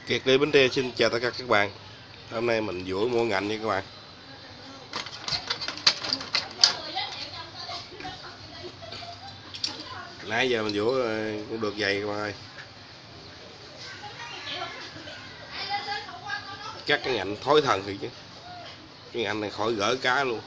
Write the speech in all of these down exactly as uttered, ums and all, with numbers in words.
Kiệt Ly Bến Tre xin chào tất cả các bạn. Hôm nay mình dũa mua ngạnh nha các bạn. Nãy giờ mình dũa cũng được dày các bạn ơi. Cắt cái ngạnh thối thần thì chứ. Cái ngạnh này khỏi gỡ cá luôn.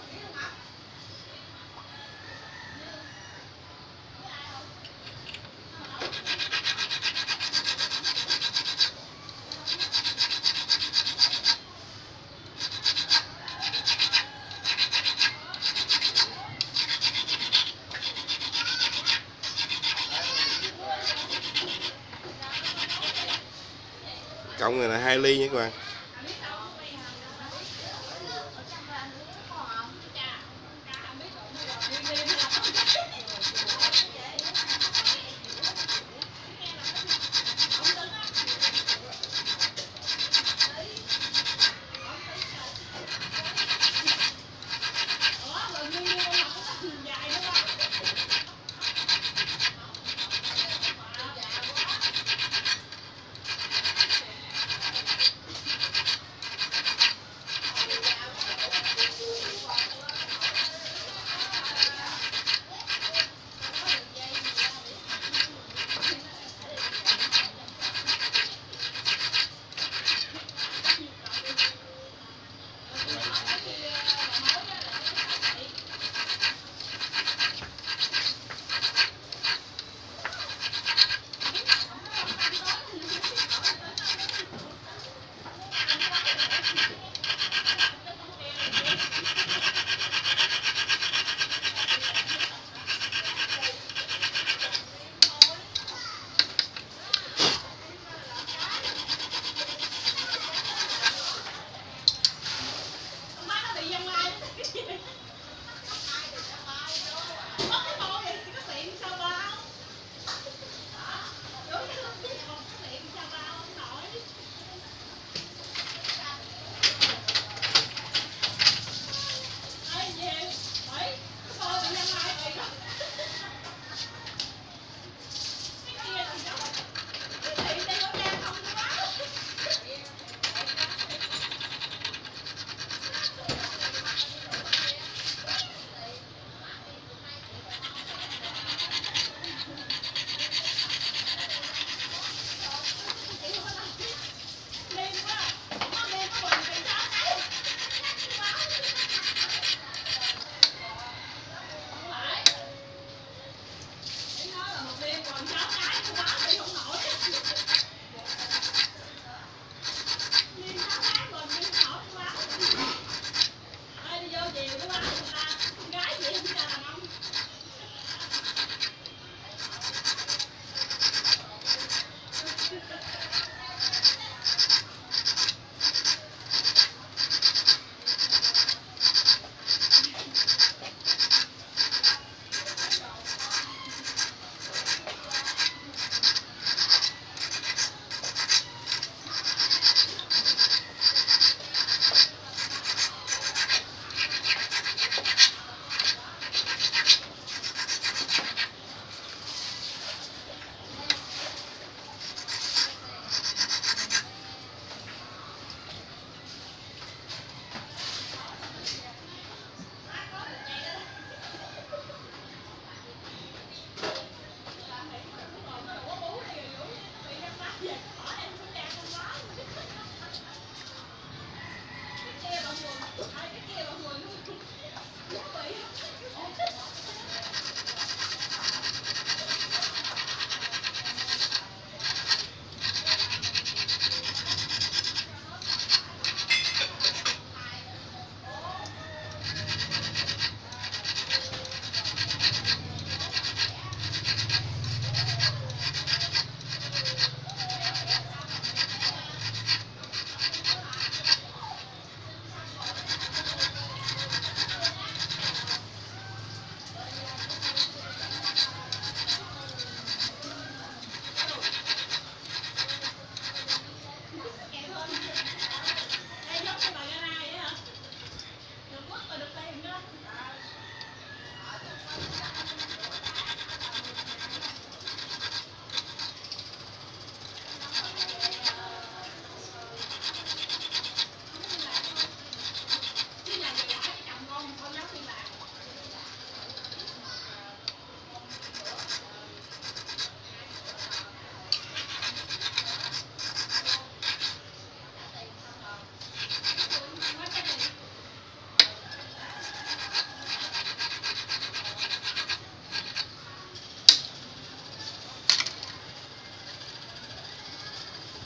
Cộng này là hai ly nha các bạn.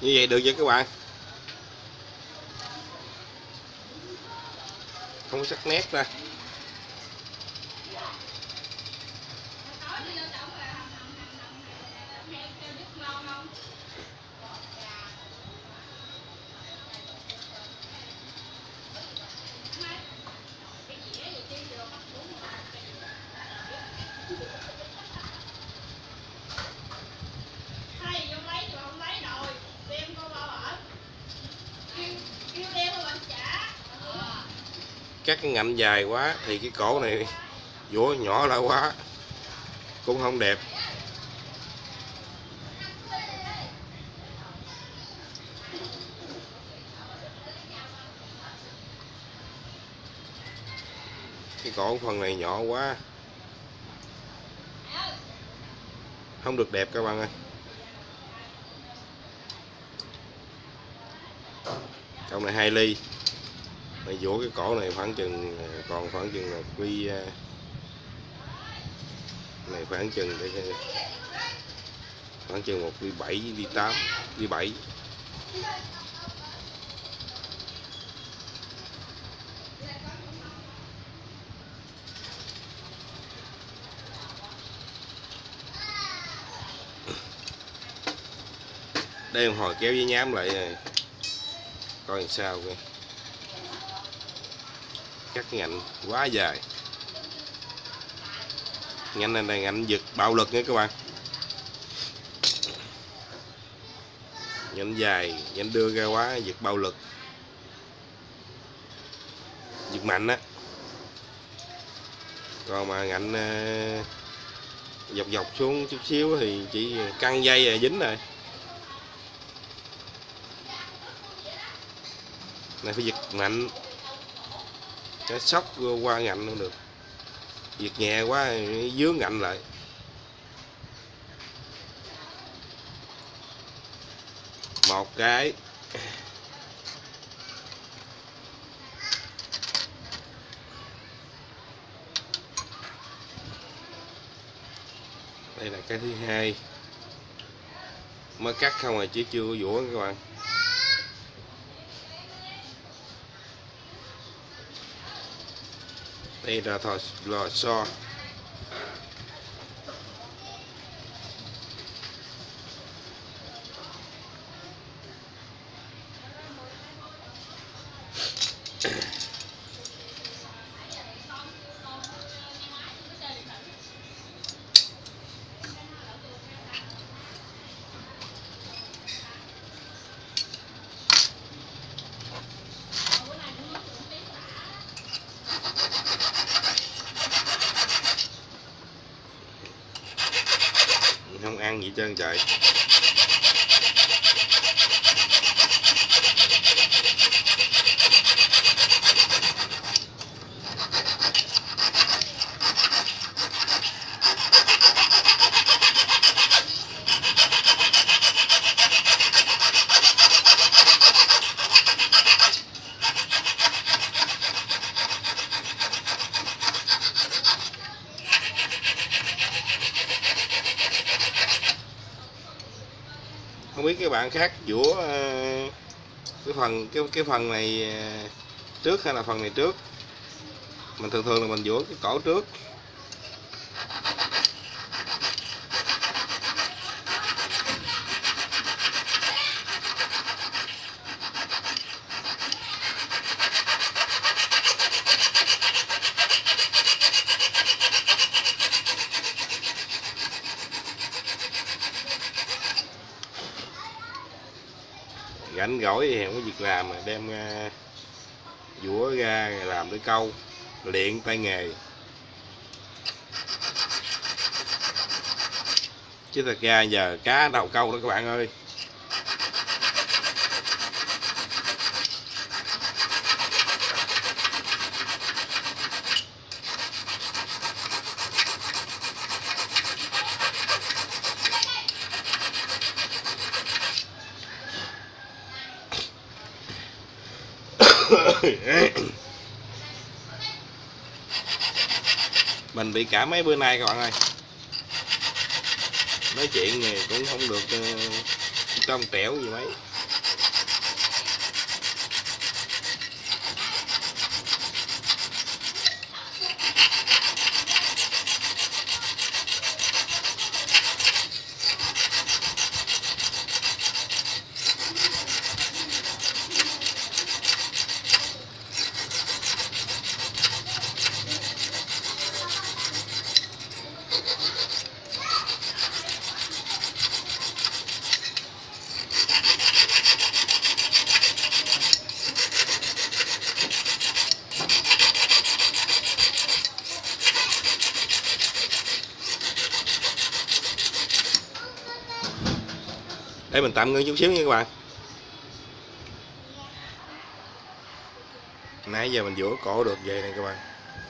Như vậy được chưa các bạn? Không có sắc nét ra. Các cái ngạnh dài quá thì cái cổ này vũa nhỏ lại quá cũng không đẹp. Cái cổ phần này nhỏ quá không được đẹp các bạn ơi. Trong này hai ly, mày vỗ cái cổ này khoảng chừng còn khoảng chừng một ly này, khoảng chừng để khoảng chừng một ly bảy, ly tám, ly bảy. Đây một hồi kéo với nhám lại rồi. Coi làm sao kìa. Cắt ngạnh quá dài. Ngạnh này là ngạnh giật bạo lực nha các bạn. Ngạnh dài, ngạnh đưa ra quá giật bạo lực. Giật mạnh á. Còn mà ngạnh dọc dọc xuống chút xíu thì chỉ căng dây là dính rồi. Này phải giật mạnh, nó sóc qua ngạnh không được, giật nhẹ quá dướng ngạnh lại. Một cái đây là cái thứ hai, mới cắt không rồi chứ chưa có vũa các bạn. Đây là thò lò xo. Không ăn gì trơn trời. Không biết các bạn khác vũa cái phần cái cái phần này trước hay là phần này trước. Mình thường thường là mình vũa cái cổ trước. Rảnh rỗi thì không có việc làm mà đem uh, vũa ra làm để câu, luyện tay nghề. Chứ thật ra giờ cá đầu câu đó các bạn ơi. Mình bị cả mấy bữa nay các bạn ơi, nói chuyện này cũng không được uh, trong trẻo gì mấy. Để mình tạm ngưng chút xíu nha các bạn. Nãy giờ mình vỗ cổ được vậy nè các bạn.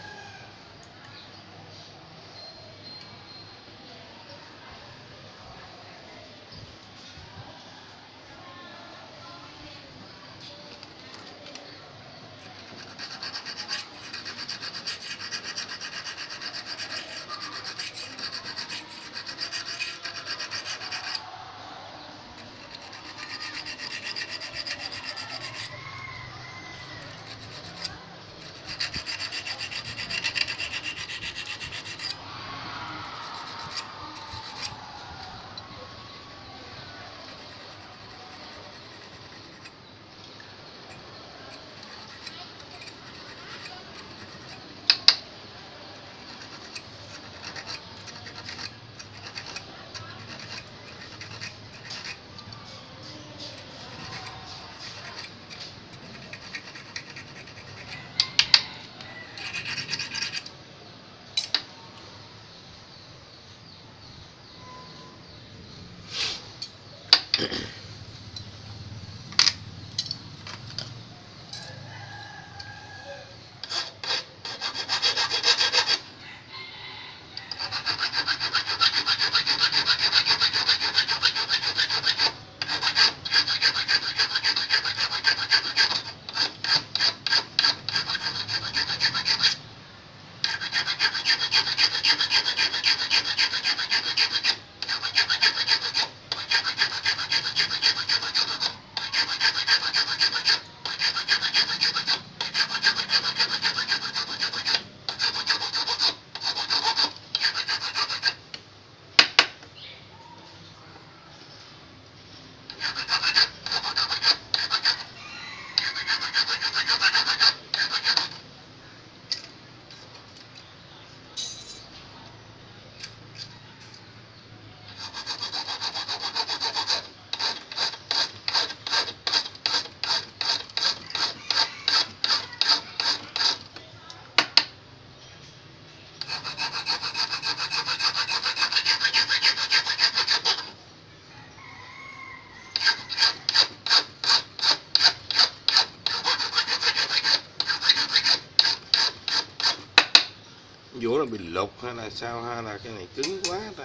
Vỗ là bị lục hay là sao, hay là cái này cứng quá ta.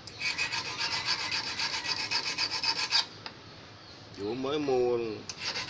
Vỗ mới mua luôn.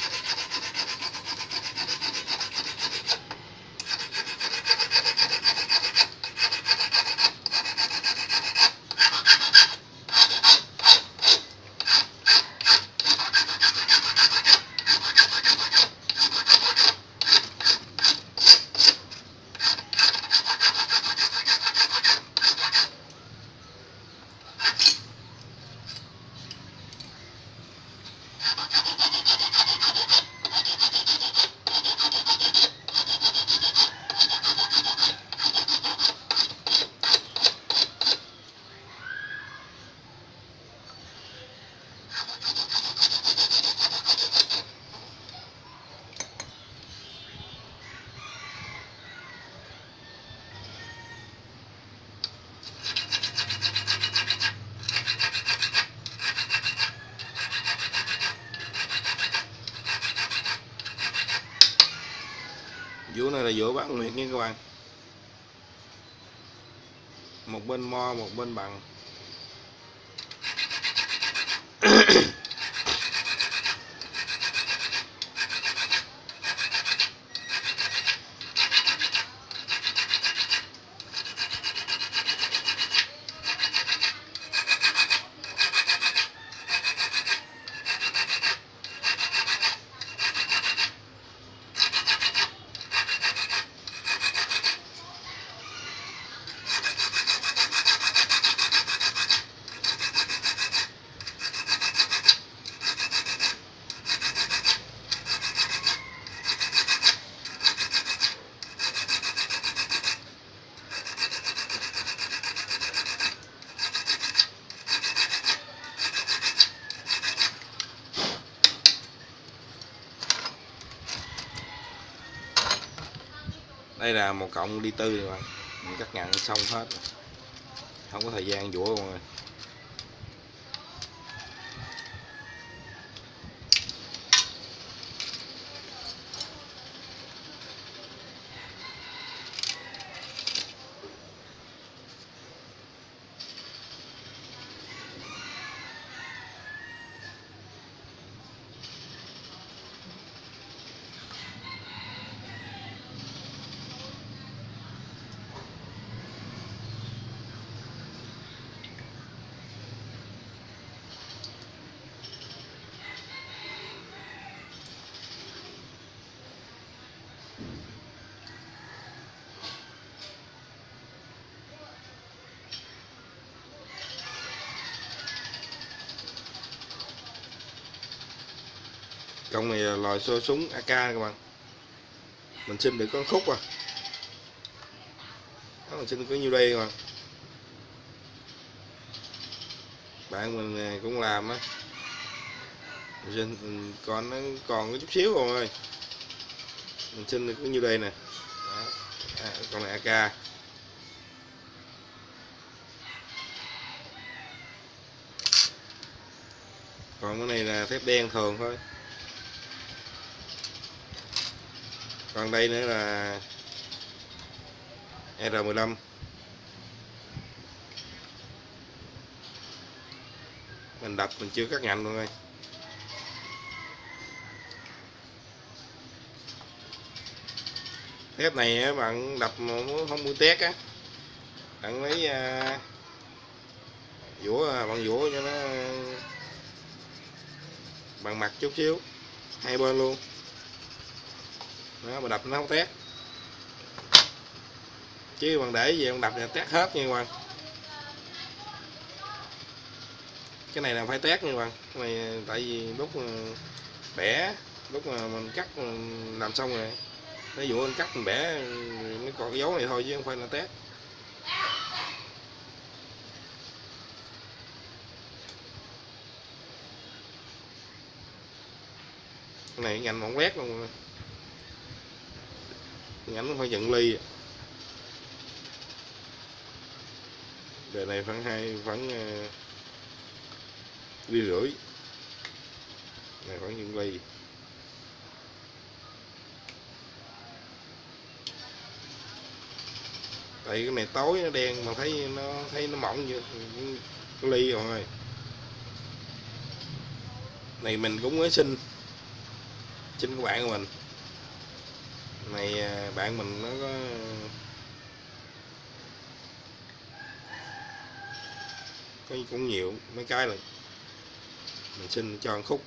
Vỗ này là vỗ bán nguyệt nha các bạn. Một bên mo, một bên bằng. Đây là một cộng đi tư rồi bạn, mình cắt ngặn xong hết, không có thời gian dũa mọi người. Con này là loại xô súng a ca các bạn, mình xin được con khúc à, đó, mình xin có nhiêu đây các bạn. Bạn mình cũng làm á, mình xin còn nó còn có chút xíu rồi, mình xin được có nhiêu đây nè. Đó. À, con này a ca. Còn cái này là thép đen thường thôi. Còn đây nữa là R mười lăm. Mình đập mình chưa cắt ngạnh luôn đây. Thép này á, bạn đập mà không muốn tét á, bạn lấy uh, vũa, bạn vũa cho nó bằng mặt chút xíu hai bên luôn đó, mà đập nó không tét, chứ bạn để gì bạn đập là tét hết nha các bạn. Cái này là phải tét nha các bạn, cái này tại vì lúc mà bẻ, lúc mà mình cắt mình làm xong rồi, ví dụ anh cắt mình bẻ nó còn cái dấu này thôi chứ không phải là tét. Cái này ngành mỏng lét luôn, ngành nó phải dựng ly. Đời này khoảng hai khoảng uh, ly rưỡi, này khoảng dựng ly. Tại cái này tối nó đen mà thấy nó thấy nó mỏng như cái ly rồi. Này mình cũng mới xin xin của bạn của mình này, bạn mình nó có có cũng nhiều mấy cái rồi, mình xin cho một khúc.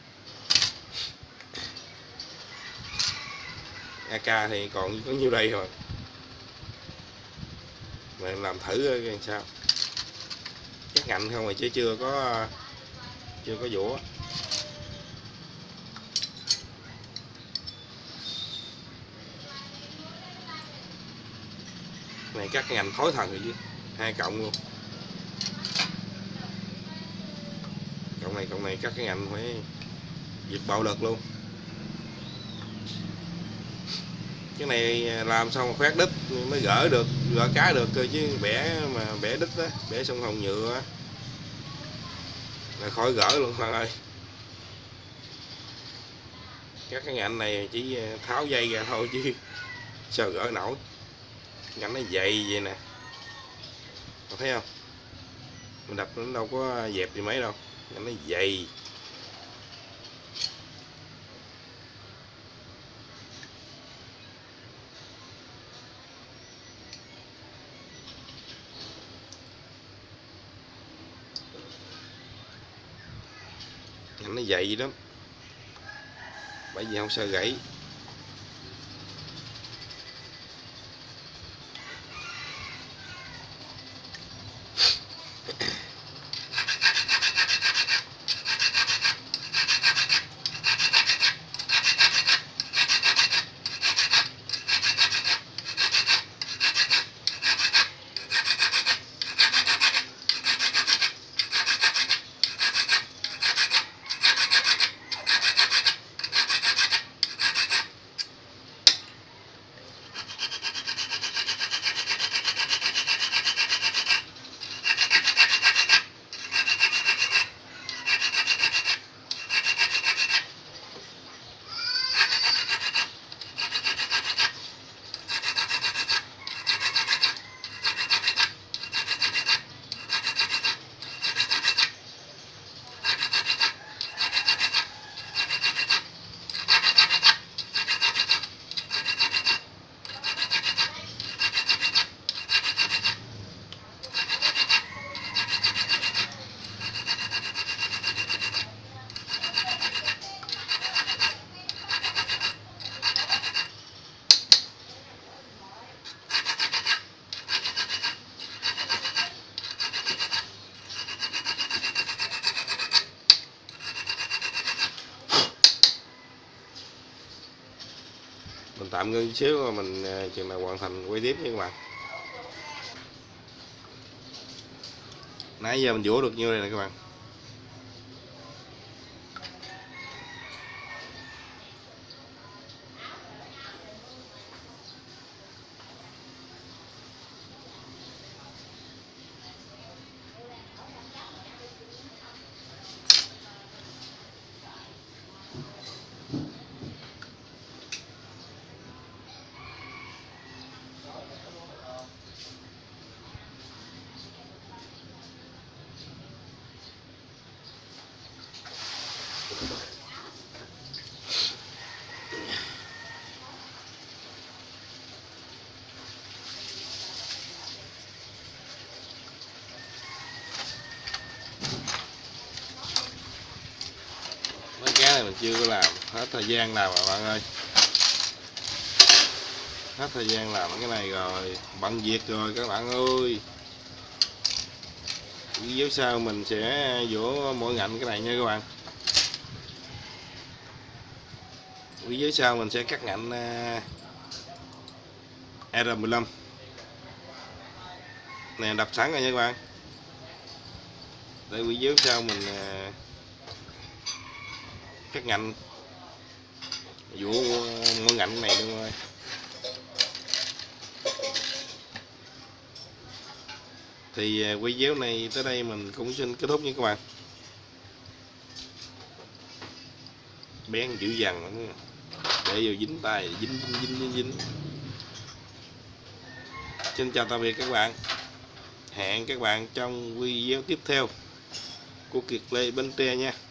a ca thì còn có nhiêu đây rồi, mình làm thử coi sao, chắc ngạnh không rồi chứ chưa có chưa có vũa. Này cắt cái ngành thối thần rồi chứ, hai cộng luôn. Cộng này cộng này cắt cái ngành phải diệt bạo lực luôn. Cái này làm xong khoét đít mới gỡ được, gỡ cá được cơ, chứ bẻ mà bẻ đít á, bẻ xong hồng nhựa á là khỏi gỡ luôn Hoàng ơi. Các cái ngạnh này chỉ tháo dây ra thôi chứ sao gỡ nổi, ngạnh nó dày vậy nè, có thấy không, mình đập nó đâu có dẹp gì mấy đâu, ngạnh nó dày. Ngạnh nó dày lắm, bởi vì không sợ gãy. tạm ngưng xíu, mình chừng nào hoàn thành quay tiếp nha các bạn. Nãy giờ mình vỗ được nhiêu đây nè các bạn. Mấy cái này mình chưa có làm, hết thời gian làm rồi bạn ơi. Hết thời gian làm cái này rồi, bận việc rồi các bạn ơi. Video sau mình sẽ vỗ mỗi ngạnh cái này nha các bạn. Video sau mình sẽ cắt ngạnh R mười lăm này đập sẵn rồi nha các bạn. Để video sau mình cắt ngạnh vỗ mỗi ngạnh này luôn rồi. Thì video này tới đây mình cũng xin kết thúc nha các bạn. Bén dữ dằn để vô dính tay, dính dính dính dính, dính. Xin chào tạm biệt các bạn. Hẹn các bạn trong video tiếp theo của Kiệt Lê Bến Tre nha.